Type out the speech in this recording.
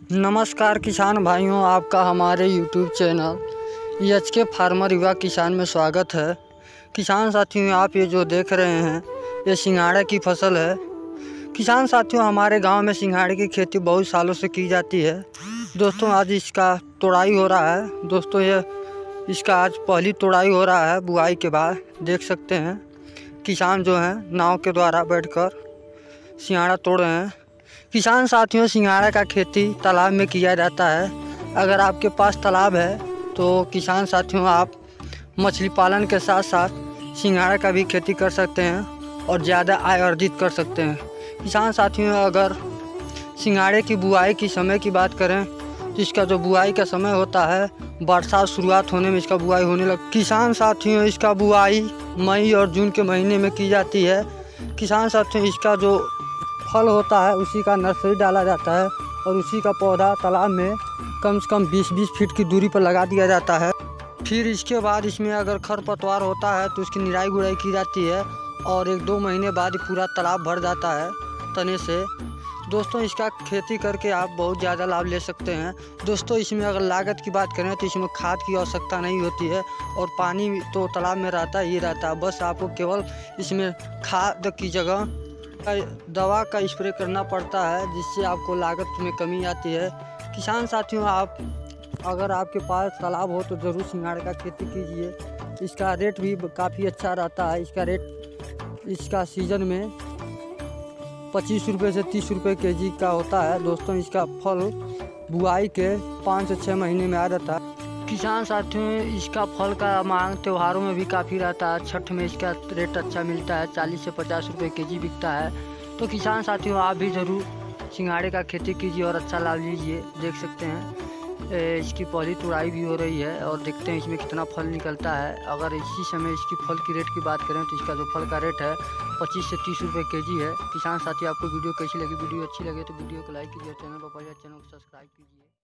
नमस्कार किसान भाइयों, आपका हमारे यूट्यूब चैनल एचके फार्मर युवा किसान में स्वागत है। किसान साथियों, आप ये जो देख रहे हैं ये सिंघाड़े की फसल है। किसान साथियों, हमारे गांव में सिंघाड़े की खेती बहुत सालों से की जाती है। दोस्तों, आज इसका तोड़ाई हो रहा है। दोस्तों, ये इसका आज पहली तोड़ाई हो रहा है बुआई के बाद। देख सकते हैं किसान जो हैं नाव के द्वारा बैठकर सिंघाड़ा तोड़ रहे हैं। किसान साथियों, सिंघाड़ा का खेती तालाब में किया जाता है। अगर आपके पास तालाब है तो किसान साथियों, आप मछली पालन के साथ साथ सिंघाड़ा का भी खेती कर सकते हैं और ज़्यादा आय अर्जित कर सकते हैं। किसान साथियों, अगर सिंघाड़े की बुआई की समय की बात करें तो इसका जो बुआई का समय होता है, बरसात शुरुआत होने में इसका बुआई होने लग। किसान साथियों, इसका बुआई मई और जून के महीने में की जाती है। किसान साथियों, इसका जो फल होता है उसी का नर्सरी डाला जाता है और उसी का पौधा तालाब में कम से कम 20-20 फीट की दूरी पर लगा दिया जाता है। फिर इसके बाद इसमें अगर खरपतवार होता है तो उसकी निराई गुड़ाई की जाती है और 1-2 महीने बाद पूरा तालाब भर जाता है तने से। दोस्तों, इसका खेती करके आप बहुत ज़्यादा लाभ ले सकते हैं। दोस्तों, इसमें अगर लागत की बात करें तो इसमें खाद की आवश्यकता नहीं होती है और पानी तो तालाब में रहता ही रहता है। बस आपको केवल इसमें खाद की जगह दवा का स्प्रे करना पड़ता है, जिससे आपको लागत में कमी आती है। किसान साथियों, अगर आपके पास तालाब हो तो ज़रूर सिंघाड़े का खेती कीजिए। इसका रेट भी काफ़ी अच्छा रहता है। इसका रेट इसका सीज़न में 25 रुपये से 30 रुपये केजी का होता है। दोस्तों, इसका फल बुआई के 5 से 6 महीने में आ जाता है। किसान साथियों, इसका फल का मांग त्योहारों में भी काफ़ी रहता है। छठ में इसका रेट अच्छा मिलता है, 40 से 50 रुपये केजी बिकता है। तो किसान साथियों, आप भी ज़रूर सिंघाड़े का खेती कीजिए और अच्छा लाभ लीजिए। देख सकते हैं इसकी पहली तुड़ाई भी हो रही है और देखते हैं इसमें कितना फल निकलता है। अगर इसी समय इसकी फल की रेट की बात करें तो इसका जो फल का रेट है 25 से 30 रुपये केजी है। किसान साथियों, आपको वीडियो कैसी लगी? वीडियो अच्छी लगे तो वीडियो को लाइक कीजिए, चैनल पर चैनल को सब्सक्राइब कीजिए।